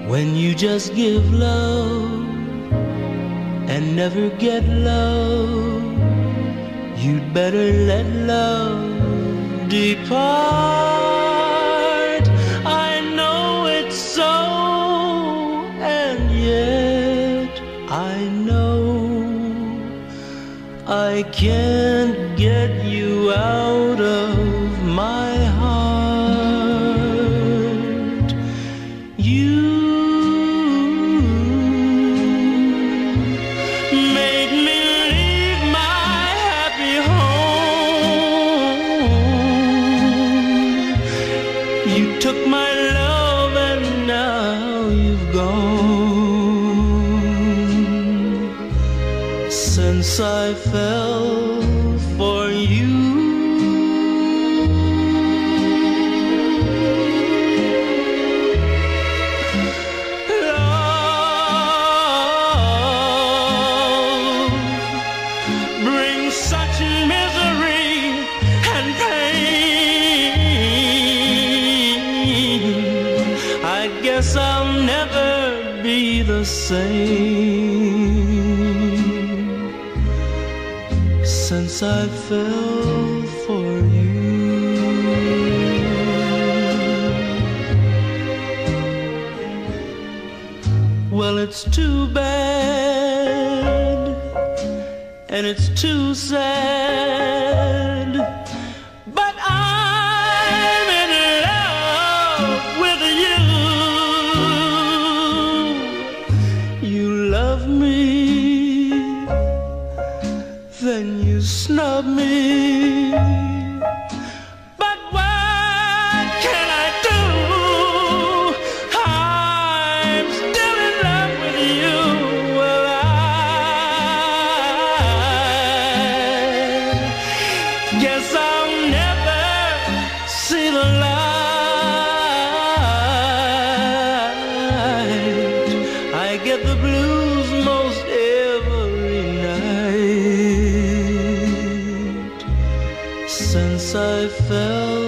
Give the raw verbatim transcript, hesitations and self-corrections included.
when you just give love and never get love, you'd better let love depart. I know it's so, and yet I know I can't get you out of my heart. You made me leave my happy home. You took my love and now you've gone. Since I fell for you, love brings such misery and pain. I guess I'll never be the same since I fell for you. Well, it's too bad and it's too sad, but I'm in love with you. You love me, then you snub me. But what can I do? I'm still in love with you. Well, I guess I'll never see the light. I get the blues most every night since I fell